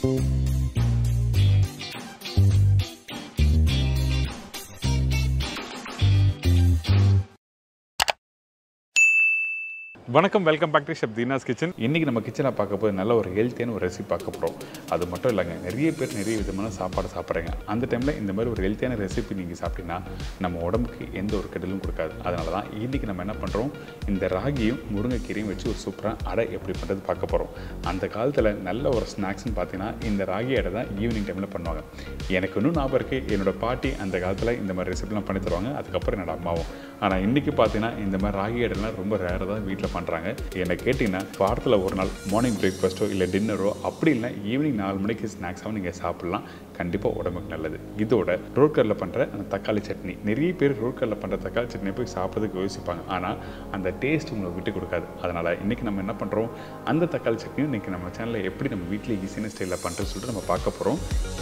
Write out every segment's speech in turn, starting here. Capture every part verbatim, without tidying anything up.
வணக்கம், welcome back to chef Deena's kitchen. இன்றைக்கி நம்ம கிச்சனில் பார்க்க போது நல்ல ஒரு ஹெல்த்தியான ஒரு ரெசிபி பார்க்க போகிறோம். அது மட்டும் இல்லைங்க, நிறைய பேர் நிறைய விதமான சாப்பாடு சாப்பிட்றாங்க. அந்த டைமில் இந்த மாதிரி ஒரு ஹெல்த்தியான ரெசிபி நீங்கள் சாப்பிட்டீங்கன்னா நம்ம உடம்புக்கு எந்த ஒரு கெடுதலும் கொடுக்காது. அதனால தான் இன்றைக்கி நம்ம என்ன பண்ணுறோம், இந்த ராகியும் முருங்கைக்கீரையும் வச்சு ஒரு சூப்பராக அடை எப்படி பண்ணுறது பார்க்க போகிறோம். அந்த காலத்தில் நல்ல ஒரு ஸ்நாக்ஸ்ன்னு பார்த்தீங்கன்னா இந்த ராகி அடை தான் ஈவினிங் டைமில் பண்ணுவாங்க. எனக்கு இன்னும் ஞாபகம் இருக்குது, என்னோடய பாட்டி அந்த காலத்தில் இந்த மாதிரி ரெசிபிலாம் பண்ணி தருவாங்க. அதுக்கப்புறம் என்னோட அம்மாவும். ஆனால் இன்றைக்கி பார்த்தீங்கன்னா இந்த மாதிரி ராகி அடைலாம் ரொம்ப ரேராக தான் வீட்டில் பண்ணுறாங்க. என்னை கேட்டிங்கன்னா வாரத்தில் ஒரு நாள் மார்னிங் பிரேக்ஃபாஸ்ட்டோ இல்லை டின்னரோ அப்படி இல்லை ஈவினிங் நாலு மணிக்கு ஸ்நாக்ஸாகவும் நீங்கள் சாப்பிட்லாம். கண்டிப்பாக உடம்புக்கு நல்லது. இதோட ரோட் கல்லில் பண்ணுற அந்த தக்காளி சட்னி, நிறைய பேர் ரோட் கல்லில் பண்ணுற தக்காளி சட்னியை போய் சாப்பிட்றதுக்கு யோசிப்பாங்க. ஆனால் அந்த டேஸ்ட் உங்களுக்கு விட்டு கொடுக்காது. அதனால் இன்றைக்கி நம்ம என்ன பண்ணுறோம், அந்த தக்காளி சட்னியும் இன்றைக்கி நம்ம சேனலில் எப்படி நம்ம வீட்டில் ஈஸியான ஸ்டைலில் பண்ணுறதுன்னு சொல்லிட்டு நம்ம பார்க்க போகிறோம்.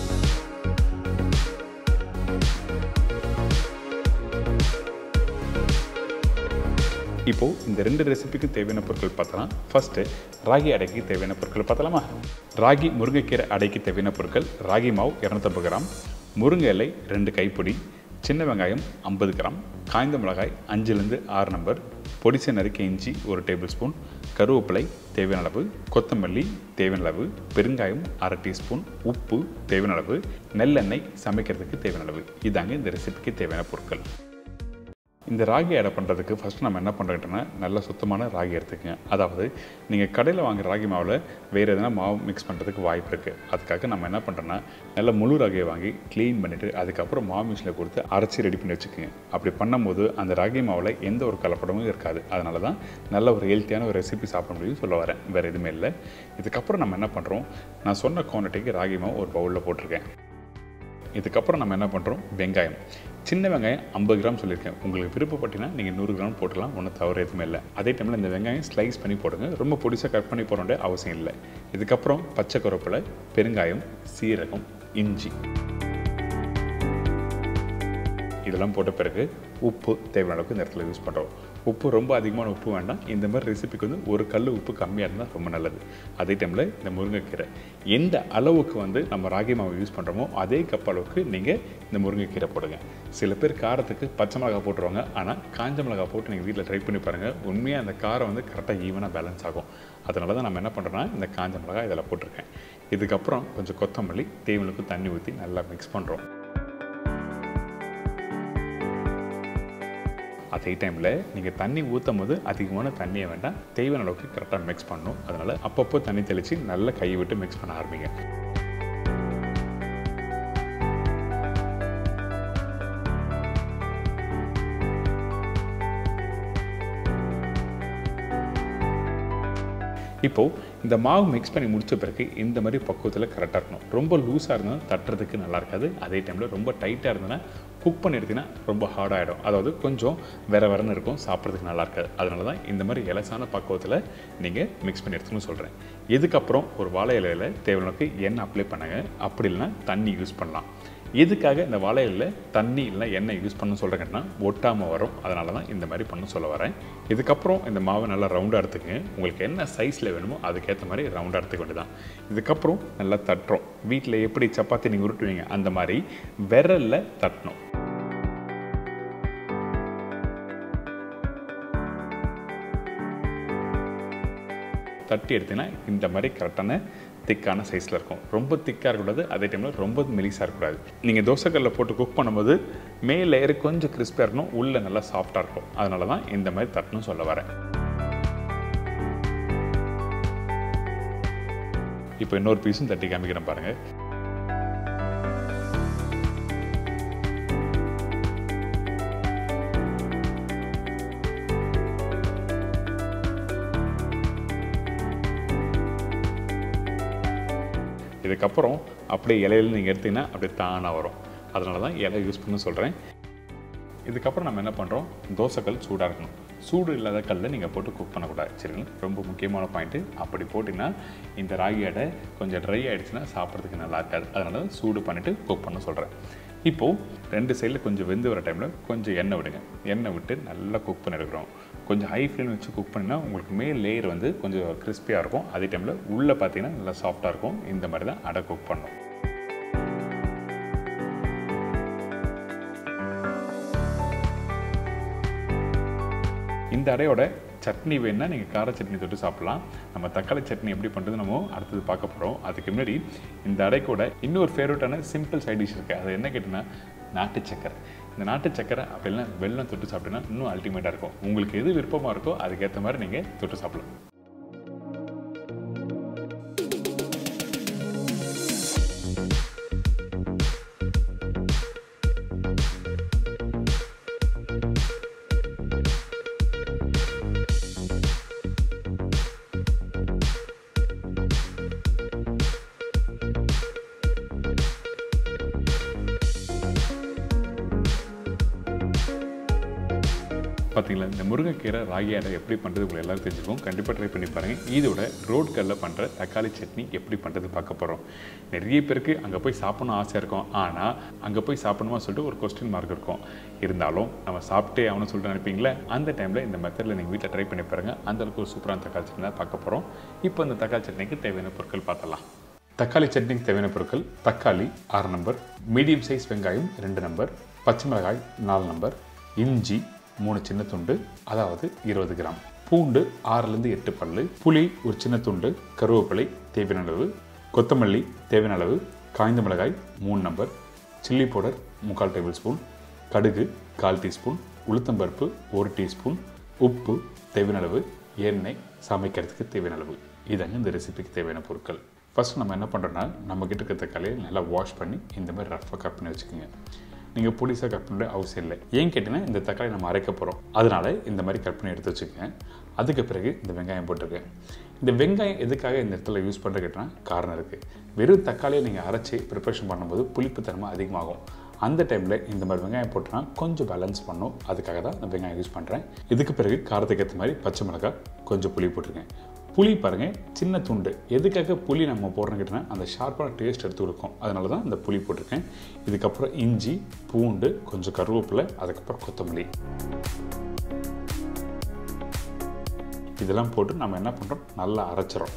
இப்போது இந்த ரெண்டு ரெசிபிக்கு தேவையான பொருட்கள் பார்த்தலாம். ஃபஸ்ட்டு ராகி அடைக்கு தேவையான பொருட்கள் பார்த்தலாமா? ராகி முருங்கைக்கீரை அடைக்கு தேவையான பொருட்கள்: ராகி மாவு இரநூத்தம்பது கிராம், முருங்கை இலை ரெண்டு கைப்பிடி, சின்ன வெங்காயம் ஐம்பது கிராம், காய்ந்த மிளகாய் அஞ்சுலேருந்து ஆறு நம்பர், பொடிசை நறுக்கிய இஞ்சி ஒரு டேபிள் ஸ்பூன், கருவேப்பிலை தேவையான அளவு, கொத்தமல்லி தேவையான அளவு, பெருங்காயம் அரை டீஸ்பூன், உப்பு தேவையான அளவு, நெல்லெண்ணெய் சமைக்கிறதுக்கு தேவையான அளவு. இதாங்க இந்த ரெசிபிக்கு தேவையான பொருட்கள். இந்த ராகி அடை பண்ணுறதுக்கு ஃபஸ்ட்டு நம்ம என்ன பண்ணுறோன்னா, நல்ல சுத்தமான ராகி எடுத்துக்கங்க. அதாவது நீங்கள் கடையில் வாங்குகிற ராகி மாவில் வேறு எதனா மாவு மிக்ஸ் பண்ணுறதுக்கு வாய்ப்பு இருக்குது. அதுக்காக நம்ம என்ன பண்ணுறோன்னா, நல்ல முழு ராகியை வாங்கி க்ளீன் பண்ணிவிட்டு அதுக்கப்புறம் மாவு மிஷினில் கொடுத்து அரைச்சி ரெடி பண்ணி வச்சுக்கோங்க. அப்படி பண்ணும்போது அந்த ராகி மாவில் எந்த ஒரு கலப்படமும் இருக்காது. அதனால தான் நல்ல ஒரு ஹெல்த்தியான ஒரு ரெசிபி சாப்பிட முடியும் சொல்ல வரேன், வேறு எதுவுமே இல்லை. இதுக்கப்புறம் நம்ம என்ன பண்ணுறோம், நான் சொன்ன குவான்டிட்டிக்கு ராகி மாவு ஒரு பவுலில் போட்டிருக்கேன். இதுக்கப்புறம் நம்ம என்ன பண்ணுறோம், வெங்காயம் சின்ன வெங்காயம் ஐம்பது கிராம் சொல்லியிருக்கேன். உங்களுக்கு விருப்பப்பட்டீங்கன்னா நீங்கள் நூறு கிராம் போட்டுக்கலாம், ஒன்றும் தவறு எதுவுமே இல்லை. அதே டைமில் இந்த வெங்காயம் ஸ்லைஸ் பண்ணி போடுங்க, ரொம்ப பொடிசாக கட் பண்ணி போட வேண்டிய அவசியம் இல்லை. இதுக்கப்புறம் பச்சை கருவேப்பிலை, பெருங்காயம், சீரகம், இஞ்சி இதெல்லாம் போட்ட பிறகு உப்பு தேவையான அளவுக்கு இந்த இடத்துல யூஸ் பண்ணுறோம். உப்பு ரொம்ப அதிகமான உப்பு வேண்டாம். இந்த மாதிரி ரெசிபிக்கு வந்து ஒரு கல் உப்பு கம்மியாக இருந்தால் ரொம்ப நல்லது. அதே டைமில் இந்த முருங்கைக்கீரை எந்த அளவுக்கு வந்து நம்ம ராகி மாவு யூஸ் பண்ணுறோமோ அதே கப் அளவுக்கு நீங்கள் இந்த முருங்கைக்கீரை போடுங்க. சில பேர் காரத்துக்கு பச்சை மிளகாய் போட்டுருவாங்க. ஆனால் காஞ்ச மிளகாய் போட்டு நீங்கள் வீட்டில் ட்ரை பண்ணி பாருங்கள், உண்மையாக அந்த காரம் வந்து கரெக்டாக ஈவனாக பேலன்ஸ் ஆகும். அதனால தான் நம்ம என்ன பண்ணுறோன்னா இந்த காஞ்ச மிளகாய் இதில் போட்டிருக்கேன். இதுக்கப்புறம் கொஞ்சம் கொத்தமல்லி தேவைக்கு தண்ணி ஊற்றி நல்லா மிக்ஸ் பண்ணுறோம். அதே டைமில் நீங்கள் தண்ணி ஊற்றும் போது அதிகமான தண்ணியை வேண்டாம், தேவையான அளவுக்கு கரெக்டாக மிக்ஸ் பண்ணணும். அதனால் அப்பப்போ தண்ணி தெளித்து நல்லா கையை விட்டு மிக்ஸ் பண்ண ஆரம்பிங்க. இப்போது இந்த மாவு மிக்ஸ் பண்ணி முடித்த பிறகு இந்த மாதிரி பக்குவத்தில் கரெக்டாக இருக்கணும். ரொம்ப லூஸாக இருந்தால் தட்டுறதுக்கு நல்லா இருக்காது. அதே டைமில் ரொம்ப டைட்டாக இருந்ததுன்னா குக் பண்ணிடுறதுன்னா ரொம்ப ஹார்டாகிடும். அதாவது கொஞ்சம் வேறு வேறன்னு இருக்கும், சாப்பிட்றதுக்கு நல்லா இருக்காது. அதனால தான் இந்த மாதிரி இலசான பக்குவத்தில் நீங்கள் மிக்ஸ் பண்ணி எடுத்துன்னு சொல்கிறேன். இதுக்கப்புறம் ஒரு வாழை இலையில் தேவையானக்கு எண்ணெய் அப்ளை பண்ணுங்க. அப்படி இல்லைன்னா தண்ணி யூஸ் பண்ணலாம். எதுக்காக இந்த வாழை இலையில் தண்ணி இல்லை எண்ணெய் யூஸ் பண்ண சொல்கிறேங்கன்னா ஒட்டாமல் வரும். அதனால தான் இந்த மாதிரி பண்ண சொல்ல வரேன். இதுக்கப்புறம் இந்த மாவை நல்லா ரவுண்டாக எடுத்துக்கங்க. உங்களுக்கு என்ன சைஸில் வேணுமோ அதுக்கேற்ற மாதிரி ரவுண்டாக எடுத்துக்க வேண்டியதான். இதுக்கப்புறம் நல்லா தட்டுறோம். வீட்டில் எப்படி சப்பாத்தி நீங்கள் உருட்டுவீங்க அந்த மாதிரி விரலில் தட்டணும். தட்டி எடுத்தீங்கன்னா இந்த மாதிரி கரெக்டான திக்கான சைஸில் இருக்கும். ரொம்ப திக்காக இருக்கக்கூடாது, அதே டைமில் ரொம்ப மெலிசாக இருக்கக்கூடாது. நீங்கள் தோசைக்கல்லில் போட்டு குக் பண்ணும்போது மேல் லேயர் கொஞ்சம் கிறிஸ்பியாக இருக்கணும், உள்ளே நல்லா சாஃப்டாக இருக்கும். அதனால தான் இந்த மாதிரி தட்டணும் சொல்ல வரேன். இப்போ இன்னொரு பீஸும் தட்டி காமிக்கிறேன் பாருங்கள். இதுக்கப்புறம் அப்படியே இலையில நீங்கள் எடுத்தீங்கன்னா அப்படியே தானாக வரும். அதனால தான் இலை யூஸ் பண்ண சொல்கிறேன். இதுக்கப்புறம் நம்ம என்ன பண்ணுறோம், தோசைக்கல் சூடாக இருக்கணும். சூடு இல்லாத கல்லில் நீங்கள் போட்டு குக் பண்ணக்கூடாது, சரிங்களா? ரொம்ப முக்கியமான பாயிண்ட்டு. அப்படி போட்டிங்கன்னா இந்த ராகி அடை கொஞ்சம் ட்ரை ஆகிடுச்சுன்னா சாப்பிட்றதுக்கு நல்லா இருக்காது. அதனால சூடு பண்ணிவிட்டு குக் பண்ண சொல்கிறேன். இப்போது ரெண்டு சைடில் கொஞ்சம் வெந்து வர டைமில் கொஞ்சம் எண்ணெய் விடுங்க. எண்ணெய் விட்டு நல்லா குக் பண்ணி எடுக்கிறோம். கொஞ்சம் ஹை ஃப்ளேம் வச்சு குக் பண்ணினா உங்களுக்கு மேல் லேயர் வந்து கொஞ்சம் கிறிஸ்பியாக இருக்கும். அதே டைமில் உள்ளே பார்த்தீங்கன்னா நல்லா சாஃப்டாக இருக்கும். இந்த மாதிரி தான் அடை குக் பண்ணணும். இந்த அடையோட சட்னி வேணுன்னா நீங்கள் கார சட்னி தொட்டு சாப்பிட்லாம். நம்ம தக்காளி சட்னி எப்படி பண்ணுறது நம்ம அடுத்தது பார்க்க போகிறோம். அதுக்கு முன்னாடி இந்த அடைக்கூட இன்னொரு ஃபேவரட்டான சிம்பிள் சைட் டிஷ் இருக்குது. அது என்ன கேட்டிங்கன்னா நாட்டு சக்கரை. இந்த நாட்டு சக்கரை அப்படின்னா வெல்லம் தொட்டு சாப்பிட்டீங்கன்னா இன்னும் அல்டிமேட்டாக இருக்கும். உங்களுக்கு எது விருப்பமாக இருக்கோ அதுக்கேற்ற மாதிரி நீங்கள் தொட்டு சாப்பிடலாம். பார்த்தீங்களா, இந்த முருங்கைக்கீரை ராகி அடை எப்படி பண்ணுறது உங்களுக்கு எல்லாரும் தெரிஞ்சுக்கும். கண்டிப்பாக ட்ரை பண்ணி பாருங்கள். இதோட ரோட் கல்லில் பண்ணுற தக்காளி சட்னி எப்படி பண்ணுறது பார்க்க போகிறோம். நிறைய பேருக்கு அங்கே போய் சாப்பிடணும் ஆசை இருக்கும். ஆனால் அங்கே போய் சாப்பிடணுமா சொல்லிட்டு ஒரு கொஸ்டின் மார்க் இருக்கும். இருந்தாலும் நம்ம சாப்பிட்டே ஆகணும்னு சொல்லிட்டு நினைப்பீங்களே, அந்த டைமில் இந்த மெத்தடில் நீங்கள் வீட்டில் ட்ரை பண்ணி பாருங்கள். அந்தளவுக்கு ஒரு சூப்பரான தக்காளி சட்னி தான் பார்க்க போகிறோம். இப்போ இந்த தக்காளி சட்னிக்கு தேவையான பொருட்கள் பார்த்தலாம். தக்காளி சட்னிக்கு தேவையான பொருட்கள்: தக்காளி ஆறு நம்பர், மீடியம் சைஸ் வெங்காயம் ரெண்டு நம்பர், பச்சை மிளகாய் நாலு நம்பர், இஞ்சி மூணு சின்ன துண்டு அதாவது இருபது கிராம், பூண்டு ஆறுலேருந்து எட்டு பல்லு, புளி ஒரு சின்ன துண்டு, கருவேப்பிலை தேவையான அளவு, கொத்தமல்லி தேவையான அளவு, காய்ந்த மிளகாய் மூணு நம்பர், சில்லி பவுடர் முக்கால் டேபிள் ஸ்பூன், கடுகு கால் டீஸ்பூன், உளுத்தம்பருப்பு ஒரு டீஸ்பூன், உப்பு தேவையான அளவு, எண்ணெய் சமைக்கிறதுக்கு தேவையான அளவு. இதாங்க இந்த ரெசிபிக்கு தேவையான பொருட்கள். ஃபஸ்ட் நம்ம என்ன பண்ணுறோன்னா, நம்மக்கிட்ட இருக்க தக்காளியை நல்லா வாஷ் பண்ணி இந்த மாதிரி ரஃபாக கட் பண்ணி வச்சுக்கோங்க. நீங்கள் பொடிசாக கட் பண்ணுற அவசியம் இல்லை. ஏன் கேட்டிங்கன்னா இந்த தக்காளி நம்ம அரைக்க போகிறோம், அதனால் இந்த மாதிரி கட் பண்ணி எடுத்து வச்சுக்கோங்க. அதுக்கு பிறகு இந்த வெங்காயம் போட்டிருக்கேன். இந்த வெங்காயம் எதுக்காக இந்த இடத்துல யூஸ் பண்ணுற கேட்டால் காரணம் இருக்குது. வெறும் தக்காளியை நீங்கள் அரைச்சி ப்ரிப்பரேஷன் பண்ணும்போது புளிப்புத்தன்மை அதிகமாகும். அந்த டைமில் இந்த மாதிரி வெங்காயம் போட்டோன்னா கொஞ்சம் பேலன்ஸ் பண்ணும். அதுக்காக தான் இந்த வெங்காயம் யூஸ் பண்ணுறேன். இதுக்கு பிறகு காரத்துக்கு ஏற்ற மாதிரி பச்சை மிளகாய் கொஞ்சம் புளி போட்டிருக்கேன். புளி பாருங்கள் சின்ன துண்டு. எதுக்காக புளி நம்ம போடுறோன்னு கேட்டால் அந்த ஷார்ப்பான டேஸ்ட் எடுத்து கொடுக்கும். அதனால தான் இந்த புளி போட்டிருக்கேன். இதுக்கப்புறம் இஞ்சி, பூண்டு, கொஞ்சம் கருவேப்பிலை, அதுக்கப்புறம் கொத்தமல்லி, இதெல்லாம் போட்டு நம்ம என்ன பண்ணுறோம், நல்லா அரைச்சிரும்.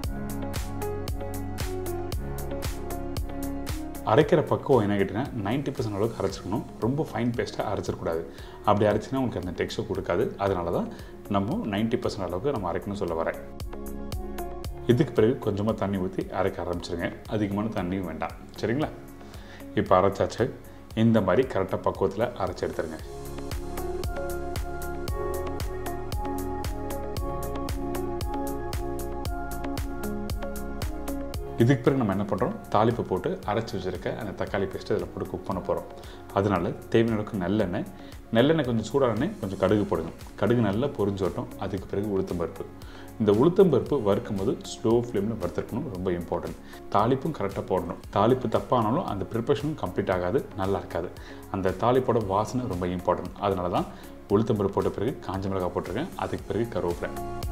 அரைக்கிற பக்குவம் என்ன கேட்டிங்கன்னா நைன்ட்டி பர்சன்ட் அளவுக்கு அரைச்சிக்கணும். ரொம்ப ஃபைன் பேஸ்ட்டாக அரைச்சிடக்கூடாது. அப்படி அரைச்சினா உங்களுக்கு அந்த டெக்ஸ்டர் கொடுக்காது. அதனால தான் நம்ம நைன்ட்டி பர்சன்ட் அளவுக்கு நம்ம அரைக்கணும்னு சொல்ல வரேன். இதுக்கு பிறகு கொஞ்சமாக தண்ணி ஊற்றி அரைக்க ஆரம்பிச்சிருங்க. அதிகமான தண்ணியும் வேண்டாம். சரிங்களா? இப்போ அரைச்சாச்சு. இந்த மாதிரி கரெக்டாக பக்குவத்தில் அரைச்சி எடுத்துருங்க. இதுக்கு பிறகு நம்ம என்ன பண்ணுறோம், தாளிப்பு போட்டு அரைச்சி வச்சுருக்க அந்த தக்காளி பேஸ்ட்டு இதில் போட்டு குக் பண்ண போகிறோம். அதனால் தேவையான அளவுக்கு நல்லெண்ணெய், நல்லெண்ணெய் கொஞ்சம் சூடான கொஞ்சம் கடுகு போடுங்க. கடுகு நல்லா பொரிஞ்சு வரட்டும். அதுக்கு பிறகு உளுத்தம்பருப்பு. இந்த உளுத்தம்பருப்பு வறுக்கும் போது ஸ்லோ ஃப்ளேமில் வறுத்துருக்கணும். ரொம்ப இம்பார்ட்டன்ட். தாளிப்பும் கரெக்டாக போடணும். தாளிப்பு தப்பானாலும் அந்த ப்ரிப்பரேஷனும் கம்ப்ளீட் ஆகாது, நல்லா இருக்காது. அந்த தாளிப்போட வாசனை ரொம்ப இம்பார்ட்டன்ட். அதனால தான் உளுத்தம்பருப்பு போட்ட பிறகு காஞ்ச மிளகாய் போட்டிருக்கேன். அதுக்கு பிறகு கருவேப்பிலை.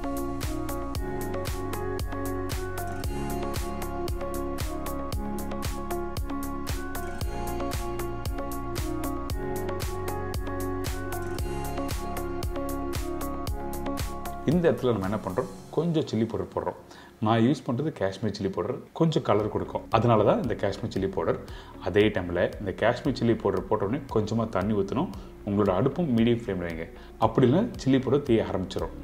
இந்த இடத்துல நம்ம என்ன பண்ணுறோம், கொஞ்சம் சில்லி பவுடர் போடுறோம். நான் யூஸ் பண்ணுறது காஷ்மீர் சில்லி பவுடர். கொஞ்சம் கலர் கொடுக்கும். அதனால தான் இந்த காஷ்மீர் சில்லி பவுடர். அதே டைமில் இந்த காஷ்மீர் சில்லி பவுடர் போட்டோடனே கொஞ்சமாக தண்ணி ஊற்றணும். உங்களோட அடுப்பும் மீடியம் ஃப்ளேமில் வைங்க. அப்படி இல்லை சில்லி பவுடர் தீய ஆரம்பிச்சிடும்.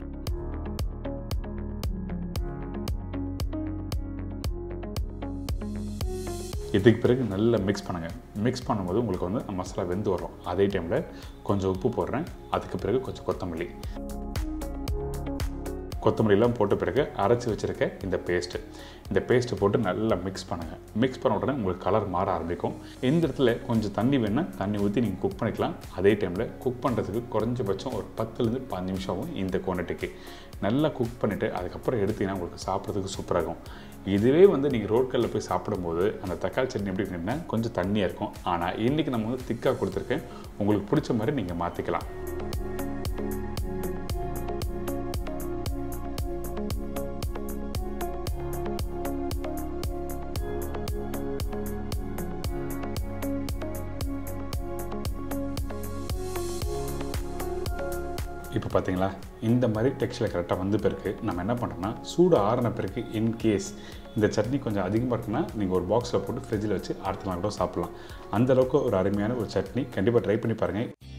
இதுக்கு பிறகு நல்லா மிக்ஸ் பண்ணுங்கள். மிக்ஸ் பண்ணும்போது உங்களுக்கு வந்து மசாலா வெந்து வரும். அதே டைமில் கொஞ்சம் உப்பு போடுறேன். அதுக்கு பிறகு கொஞ்சம் கொத்தமல்லி கொத்தமல்லிலாம் போட்ட பிறகு அரைச்சி வச்சுருக்க இந்த பேஸ்ட்டு இந்த பேஸ்ட்டு போட்டு நல்லா மிக்ஸ் பண்ணுங்கள். மிக்ஸ் பண்ண உடனே உங்களுக்கு கலர் மாற ஆரம்பிக்கும். இந்த இடத்துல கொஞ்சம் தண்ணி வேணுன்னா தண்ணி ஊற்றி நீங்கள் குக் பண்ணிக்கலாம். அதே டைமில் குக் பண்ணுறதுக்கு குறைஞ்சபட்சம் ஒரு பத்துலேருந்து பதினஞ்சு நிமிஷம் ஆகும் இந்த குவான்டிட்டிக்கு. நல்லா குக் பண்ணிவிட்டு அதுக்கப்புறம் எடுத்திங்கன்னா உங்களுக்கு சாப்பிட்றதுக்கு சூப்பராக இருக்கும். இதுவே வந்து நீங்கள் ரோட்களில் போய் சாப்பிடும்போது அந்த தக்காளி சட்னி எப்படி இருக்குன்னா கொஞ்சம் தண்ணியாக இருக்கும். ஆனால் இன்றைக்கி நம்ம வந்து திக்காக கொடுத்துருக்கேன். உங்களுக்கு பிடிச்ச மாதிரி நீங்கள் மாற்றிக்கலாம். இப்போ பார்த்தீங்களா இந்த மாதிரி டெக்ஸ்டில் கரெக்டாக வந்து பிறகு நம்ம என்ன பண்ணுறோம்னா சூடு ஆறின பிறகு இன்கேஸ் இந்த சட்னி கொஞ்சம் அதிகமாக இருக்குன்னா நீங்கள் ஒரு பாக்ஸில் போட்டு ஃப்ரிட்ஜில் வச்சு அடுத்த நாள் கூட சாப்பிட்லாம். அந்தளவுக்கு ஒரு அருமையான ஒரு சட்னி. கண்டிப்பாக ட்ரை பண்ணி பாருங்கள்.